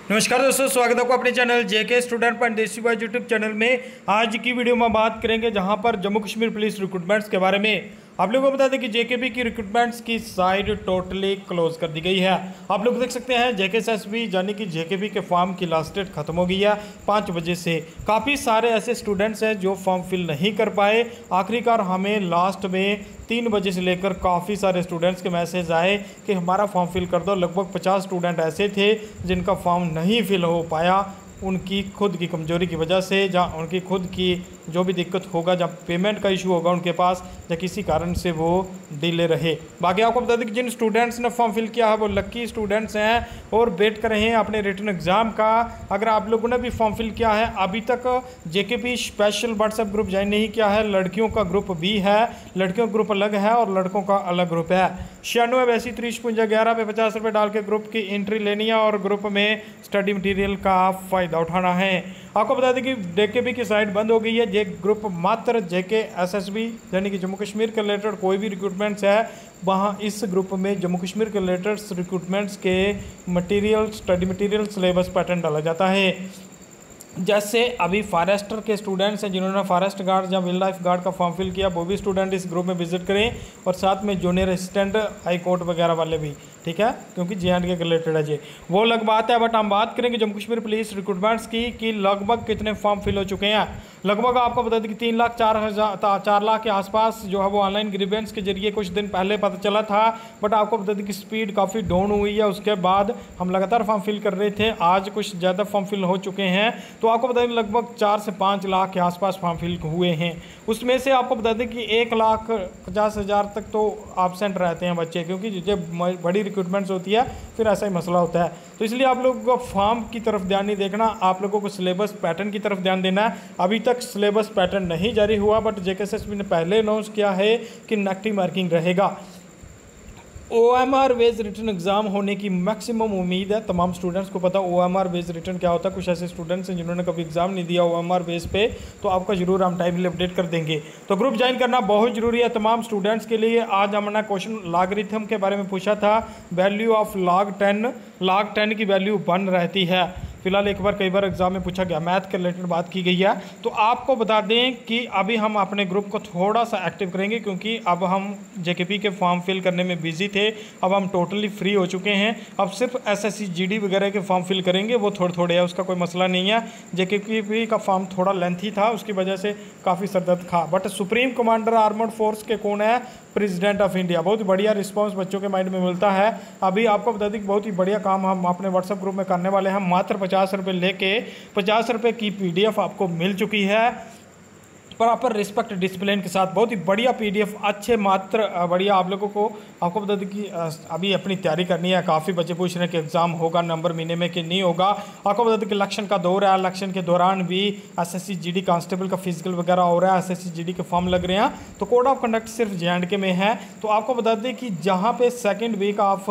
नमस्कार दोस्तों, स्वागत है आपको अपने channel JK student point desi boy YouTube channel में। आज की वीडियो में बात करेंगे जहां पर जम्मू कश्मीर पुलिस रिक्रूटमेंट्स के बारे में। आप लोगों को बता दें कि जेकेपी की रिक्रूटमेंट्स की साइट टोटली क्लोज कर दी गई है। आप लोग देख सकते हैं जेकेएसएसबी यानी कि जेकेपी के फॉर्म की लास्ट डेट खत्म हो गई है 5 बजे से। काफ़ी सारे ऐसे स्टूडेंट्स हैं जो फॉर्म फिल नहीं कर पाए। आखिरकार हमें लास्ट में 3 बजे से लेकर काफ़ी सारे स्टूडेंट्स के मैसेज आए कि हमारा फॉर्म फिल कर दो। लगभग 50 स्टूडेंट ऐसे थे जिनका फॉर्म नहीं फिल हो पाया, उनकी खुद की कमजोरी की वजह से, जहाँ उनकी खुद की जो भी दिक्कत होगा, जब पेमेंट का इशू होगा उनके पास, या किसी कारण से वो डिले रहे। बाकी आपको बता दें कि जिन स्टूडेंट्स ने फॉर्म फिल किया है वो लकी स्टूडेंट्स हैं और वेट कर रहे हैं अपने रिटन एग्ज़ाम का। अगर आप लोगों ने भी फॉर्म फिल किया है, अभी तक JKP special WhatsApp group join नहीं किया है, लड़कियों का ग्रुप भी है, लड़कियों का ग्रुप अलग है और लड़कों का अलग ग्रुप है। 96 80 53 11 पे 50 रुपये डाल के ग्रुप की एंट्री लेनी है और ग्रुप में स्टडी मटेरियल का फ़ायदा उठाना है। आपको बता दें कि जेकेपी की साइट बंद हो गई है। ये ग्रुप मात्र जेकेएसएसबी यानी कि जम्मू कश्मीर के रिलेटेड कोई भी रिक्रूटमेंट्स है, वहाँ इस ग्रुप में जम्मू कश्मीर के रिलेटेड रिक्रूटमेंट्स के material, study material, syllabus pattern डाला जाता है। जैसे अभी फॉरेस्टर के स्टूडेंट्स हैं जिन्होंने फॉरेस्ट गार्ड या वाइल्ड लाइफ गार्ड का फॉर्म फिल किया, वो भी स्टूडेंट इस ग्रुप में विजिट करें और साथ में जूनियर असिस्टेंट, हाई कोर्ट वगैरह वाले भी, ठीक है, क्योंकि जे.एंड.के के रिलेटेड है जी, वो अलग बात है। बट हम बात करेंगे जम्मू कश्मीर पुलिस रिक्रूटमेंट्स की कि लगभग कितने फॉर्म फिल हो चुके हैं। लगभग आपको बता दें कि 4 लाख के आसपास जो है वो ऑनलाइन ग्रीवेंस के जरिए कुछ दिन पहले पता चला था। बट आपको बता दें कि स्पीड काफ़ी डाउन हुई है, उसके बाद हम लगातार फॉर्म फिल कर रहे थे, आज कुछ ज़्यादा फॉर्म फिल हो चुके हैं। तो आपको बता दें लगभग 4 से 5 लाख के आसपास फॉर्म फिल हुए हैं। उसमें से आपको बता दें कि 1,50,000 तक तो एब्सेंट रहते हैं बच्चे, क्योंकि जब बड़ी रिक्रूटमेंट्स होती है फिर ऐसा ही मसला होता है। तो इसलिए आप लोगों को फॉर्म की तरफ ध्यान नहीं देखना, आप लोगों को सिलेबस पैटर्न की तरफ ध्यान देना है। अभी तक सिलेबस पैटर्न नहीं जारी हुआ, बट जेकेएसएसबी ने पहले अनाउंस किया है कि नेगेटिव मार्किंग रहेगा। OMR बेस्ड रिटन एग्ज़ाम होने की मैक्सिमम उम्मीद है। तमाम स्टूडेंट्स को पता OMR बेस्ड रिटन क्या होता है। कुछ ऐसे स्टूडेंट्स हैं जिन्होंने कभी एग्ज़ाम नहीं दिया OMR बेस पे, तो आपका जरूर हम टाइमली अपडेट कर देंगे। तो ग्रुप ज्वाइन करना बहुत ज़रूरी है तमाम स्टूडेंट्स के लिए। आज हमने क्वेश्चन लॉगरिथम के बारे में पूछा था। वैल्यू ऑफ log 10 की वैल्यू 1 रहती है। फिलहाल एक बार कई बार एग्जाम में पूछा गया, मैथ के रिलेटेड बात की गई है। तो आपको बता दें कि अभी हम अपने ग्रुप को थोड़ा सा एक्टिव करेंगे, क्योंकि अब हम जेकेपी के फॉर्म फिल करने में बिजी थे, अब हम टोटली फ्री हो चुके हैं। अब सिर्फ एसएससी जीडी वगैरह के फॉर्म फिल करेंगे, वो थोड़े है, उसका कोई मसला नहीं है। जेकेपी का फॉर्म थोड़ा लेंथी था, उसकी वजह से काफ़ी सरदर्द था। But supreme commander armoured force के कौन है? President of India. बहुत ही बढ़िया रिस्पांस बच्चों के माइंड में मिलता है। अभी आपको बता दें कि बहुत ही बढ़िया काम हम अपने व्हाट्सएप ग्रुप में करने वाले हैं। मात्र 50 रुपये लेके 50 रुपये की PDF आपको मिल चुकी है, प्रॉपर रिस्पेक्ट डिसिप्लिन के साथ। बहुत ही बढ़िया PDF अच्छे मात्र बढ़िया आप लोगों को। आपको बता दें कि अभी अपनी तैयारी करनी है। काफ़ी बच्चे पूछ रहे हैं कि एग्ज़ाम होगा नवंबर महीने में कि नहीं होगा। आपको बता दें कि इलेक्शन का दौर है, इलेक्शन के दौरान भी SSC GD कांस्टेबल का फिजिकल वगैरह हो रहा है, SSC GD के फॉर्म लग रहे हैं। तो कोड ऑफ कंडक्ट सिर्फ जे.एंड.के में है। तो आपको बता दें कि जहाँ पे सेकेंड वीक ऑफ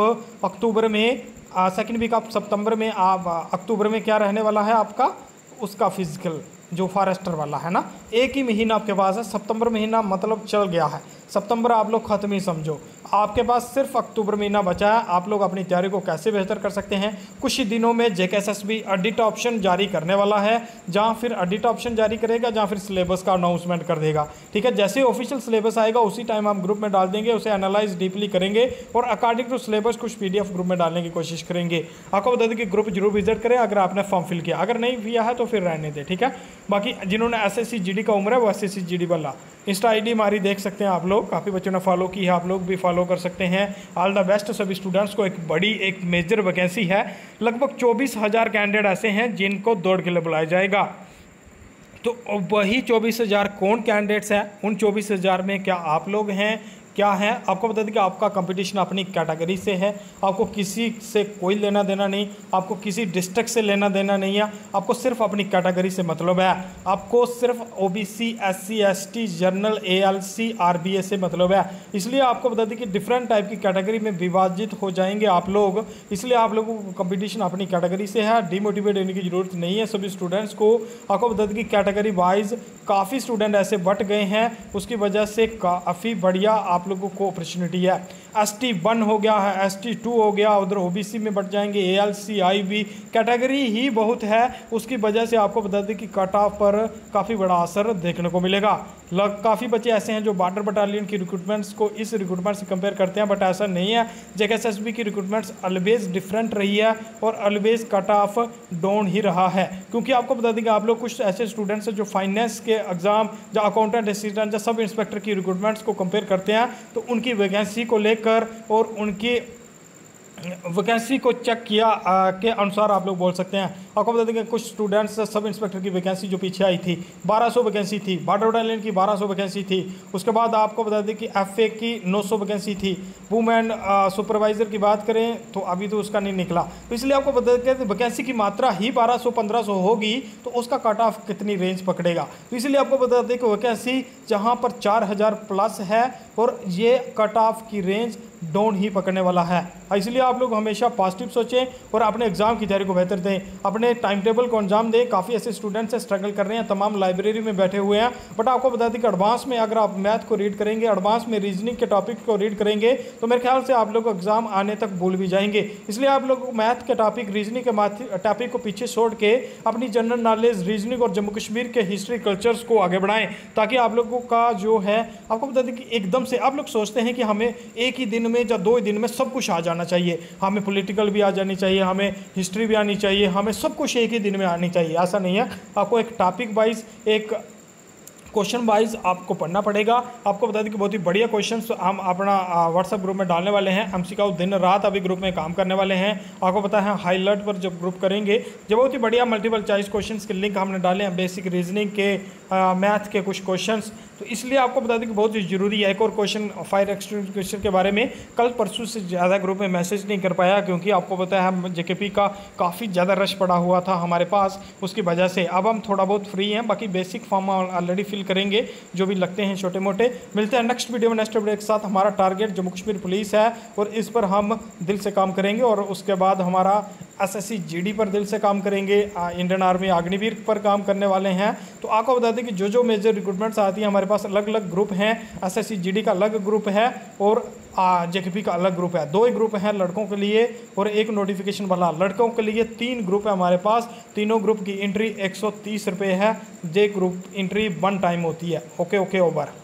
सितंबर में अक्टूबर में क्या रहने वाला है आपका, उसका फिजिकल जो फॉरेस्टर वाला है ना, एक ही महीना आपके पास है। सितंबर महीना मतलब चल गया है, सितंबर आप लोग ख़त्म ही समझो। आपके पास सिर्फ अक्टूबर महीना बचा है। आप लोग अपनी तैयारी को कैसे बेहतर कर सकते हैं? कुछ ही दिनों में जेकेएसएसबी एडिट ऑप्शन जारी करने वाला है, जहां फिर एडिट ऑप्शन जारी करेगा, जहां फिर सिलेबस का अनाउंसमेंट कर देगा, ठीक है। जैसे ऑफिशियल सिलेबस आएगा उसी टाइम हम ग्रुप में डाल देंगे, उसे एनालाइज डीपली करेंगे और अकॉर्डिंग टू सिलेबस कुछ PDF ग्रुप में डालने की कोशिश करेंगे। आपको बता दें कि ग्रुप जरूर विजिट करें अगर आपने फॉर्म फिल किया, अगर नहीं किया है तो फिर रहने दें, ठीक है। बाकी जिन्होंने SSC GD का उम्र है वो SSC GD वाला इंस्टा ID हमारी देख सकते हैं आप लोग। काफ़ी बच्चों ने फॉलो की है, आप लोग भी फॉलो कर सकते हैं। ऑल द बेस्ट सभी स्टूडेंट्स को। एक मेजर वैकेंसी है, लगभग 24,000 कैंडिडेट ऐसे हैं जिनको दौड़ के लिए बुलाया जाएगा। तो वही 24,000 कौन कैंडिडेट्स हैं? उन 24,000 में क्या आप लोग हैं? क्या है? आपको बता दें कि आपका कंपटीशन अपनी कैटेगरी से है, आपको किसी से कोई लेना देना नहीं, आपको किसी डिस्ट्रिक्ट से लेना देना नहीं है, आपको सिर्फ अपनी कैटेगरी से मतलब है। आपको सिर्फ OBC SC ST general ALC RBA से मतलब है। इसलिए आपको बता दें कि डिफरेंट टाइप की कैटेगरी में विभाजित हो जाएंगे आप लोग, इसलिए आप लोगों को कंपटीशन अपनी कैटेगरी से है। डिमोटिवेट होने की जरूरत नहीं है सभी स्टूडेंट्स को। आपको बता दें कि कैटेगरी वाइज काफ़ी स्टूडेंट ऐसे बट गए हैं, उसकी वजह से काफ़ी बढ़िया आप लोगों को अपॉर्चुनिटी है। ST1 हो गया है, ST2 हो गया, उधर OBC में बढ़ जाएंगे, ALC IB कैटेगरी ही बहुत है, उसकी वजह से आपको बता दें कि कट ऑफ पर काफ़ी बड़ा असर देखने को मिलेगा। काफ़ी बच्चे ऐसे हैं जो बॉर्डर बटालियन की रिक्रूटमेंट्स को इस रिक्रूटमेंट से कंपेयर करते हैं, बट ऐसा नहीं है। JKSSB की रिक्रूटमेंट्स ऑलवेज डिफरेंट रही है और ऑलवेज कट ऑफ डाउन ही रहा है, क्योंकि आपको बता देंगे आप लोग कुछ ऐसे स्टूडेंट्स हैं जो फाइनेंस के एग्जाम या अकाउंटेंट असिस्टेंट या सब इंस्पेक्टर की रिक्रूटमेंट्स को कंपेयर करते हैं, तो उनकी वैकेंसी को लेकर और उनकी वैकेंसी को चेक किया के अनुसार आप लोग बोल सकते हैं। आपको बता देंगे कुछ स्टूडेंट्स सब इंस्पेक्टर की वैकेंसी जो पीछे आई थी 1200 वैकेंसी थी, बॉर्डर बटालियन की 1200 वैकेंसी थी, उसके बाद आपको बता दें कि FA की 900 वैकेंसी थी। वुमेन सुपरवाइज़र की बात करें तो अभी तो उसका नहीं निकला, तो इसलिए आपको बता दें वैकेंसी की मात्रा ही 1200-1500 होगी तो उसका कट ऑफ कितनी रेंज पकड़ेगा। तो इसलिए आपको बता दें कि वैकेंसी जहाँ पर 4000 प्लस है और ये कट ऑफ की रेंज डाउन ही पकड़ने वाला है। इसलिए आप लोग हमेशा पॉजिटिव सोचें और अपने एग्जाम की तैयारी को बेहतर दें, अपने टाइम टेबल को अंजाम दें। काफ़ी ऐसे स्टूडेंट्स स्ट्रगल कर रहे हैं, तमाम लाइब्रेरी में बैठे हुए हैं, बट आपको बता दें कि एडवांस में अगर आप मैथ को रीड करेंगे, एडवांस में रीजनिंग के टॉपिक को रीड करेंगे तो मेरे ख्याल से आप लोग एग्जाम आने तक भूल भी जाएंगे। इसलिए आप लोग मैथ के टॉपिक, रीजनिंग के टॉपिक को पीछे छोड़ के अपनी जनरल नॉलेज, रीजनिंग और जम्मू कश्मीर के हिस्ट्री कल्चर्स को आगे बढ़ाएं, ताकि आप लोगों का जो है, आपको बता दें कि एकदम से आप लोग सोचते हैं कि हमें एक ही दिन में या 2 दिन में सब कुछ आ जाना चाहिए, हमें पॉलिटिकल भी आ जानी चाहिए, हमें हिस्ट्री भी आनी चाहिए, हमें सब कुछ एक ही दिन में आनी चाहिए। ऐसा नहीं है, आपको एक टॉपिक वाइज, एक क्वेश्चन वाइज आपको पढ़ना पड़ेगा। आपको बता दें कि बहुत ही बढ़िया क्वेश्चंस हम अपना व्हाट्सएप ग्रुप में डालने वाले हैं। MCQ दिन रात अभी ग्रुप में काम करने वाले हैं। आपको पता है हाईलाइट पर जब ग्रुप करेंगे, जब बहुत ही बढ़िया मल्टीपल चॉइस क्वेश्चंस के लिंक हमने डाले हैं, बेसिक रीजनिंग के, मैथ के कुछ क्वेश्चंस, तो इसलिए आपको बता दें कि बहुत ही जरूरी है। एक और क्वेश्चन फायर एक्सटिंग्विशर के बारे में कल परसों से ज़्यादा ग्रुप में मैसेज नहीं कर पाया, क्योंकि आपको पता है हम JKP का काफ़ी ज़्यादा रश पड़ा हुआ था हमारे पास, उसकी वजह से अब हम थोड़ा बहुत फ्री हैं। बाकी बेसिक फॉर्म ऑलरेडी फिल करेंगे जो भी लगते हैं छोटे मोटे। मिलते हैं नेक्स्ट वीडियो में नेक्स्ट अपडेट के साथ। हमारा टारगेट जम्मू कश्मीर पुलिस है और इस पर हम दिल से काम करेंगे, और उसके बाद हमारा SSC GD पर दिल से काम करेंगे, इंडियन आर्मी अग्निवीर पर काम करने वाले हैं। तो आपको बता दें कि जो मेजर रिक्रूटमेंट्स आती हैं हमारे पास अलग अलग ग्रुप हैं। SSC GD का अलग ग्रुप है और JKP का अलग ग्रुप है। 2 ही ग्रुप हैं लड़कों के लिए और एक नोटिफिकेशन वाला। लड़कों के लिए 3 ग्रुप है हमारे पास। तीनों ग्रुप की एंट्री 130 रुपये है। जे ग्रुप एंट्री 1 टाइम होती है। Okay over.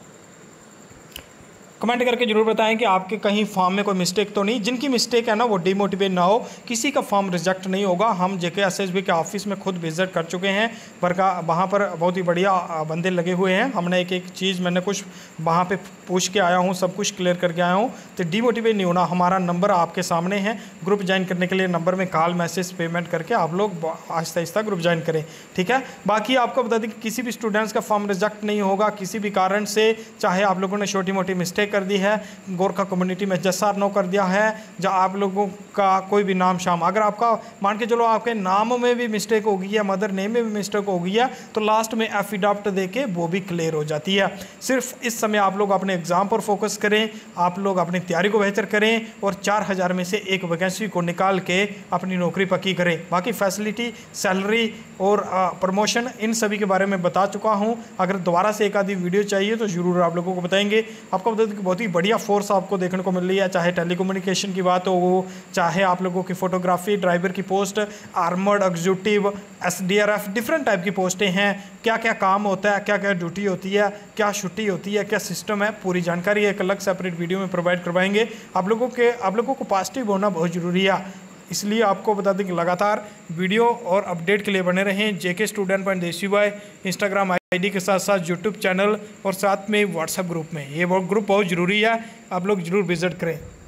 कमेंट करके जरूर बताएं कि आपके कहीं फॉर्म में कोई मिस्टेक तो नहीं। जिनकी मिस्टेक है ना वो डिमोटिवेट ना हो, किसी का फॉर्म रिजेक्ट नहीं होगा। हम JKSSB के ऑफिस में खुद विजिट कर चुके हैं, वहाँ पर बहुत ही बढ़िया बंदे लगे हुए हैं। हमने एक चीज़ मैंने कुछ वहाँ पे पूछ के आया हूँ, सब कुछ क्लियर करके आया हूँ। तो डिमोटिवेट नहीं होना। हमारा नंबर आपके सामने है। ग्रुप ज्वाइन करने के लिए नंबर में कॉल मैसेज पेमेंट करके आप लोग आहिस्ता आहिस्ता ग्रुप ज्वाइन करें, ठीक है। बाकी आपको बता दें कि किसी भी स्टूडेंट्स का फॉर्म रिजेक्ट नहीं होगा किसी भी कारण से, चाहे आप लोगों ने छोटी मोटी मिस्टेक कर दी है, गोरखा कम्युनिटी में जैसा नो कर दिया है, या आप लोगों का कोई भी नाम शाम, अगर आपका मान के चलो आपके नाम में भी मिस्टेक हो गई है, मदर नेम में भी मिस्टेक हो गई है, तो लास्ट में एफिडेविट देके वो भी क्लियर हो जाती है। सिर्फ इस समय आप लोग अपने एग्जाम पर फोकस करें, आप लोग अपनी तैयारी को बेहतर करें और 4000 में से एक वैकेंसी को निकाल के अपनी नौकरी पक्की करें। बाकी फैसिलिटी, सैलरी और प्रमोशन इन सभी के बारे में बता चुका हूं। अगर दोबारा से एक आधी वीडियो चाहिए तो ज़रूर आप लोगों को बताएंगे। आपको बता दें कि बहुत ही बढ़िया फोर्स आपको देखने को मिल रही है, चाहे टेलीकम्युनिकेशन की बात हो, चाहे आप लोगों की फोटोग्राफी, ड्राइवर की post, armoured executive, SDRF, different type की पोस्टें हैं। क्या क्या काम होता है, क्या क्या ड्यूटी होती है, क्या छुट्टी होती है, क्या सिस्टम है, पूरी जानकारी एक अलग सेपरेट वीडियो में प्रोवाइड करवाएंगे। आप लोगों को पॉजिटिव होना बहुत ज़रूरी है, इसलिए आपको बता दें कि लगातार वीडियो और अपडेट के लिए बने रहें। JK Student.ACY इंस्टाग्राम ID के साथ साथ यूट्यूब चैनल और साथ में व्हाट्सएप ग्रुप में। ये ग्रुप बहुत ज़रूरी है, आप लोग ज़रूर विजिट करें।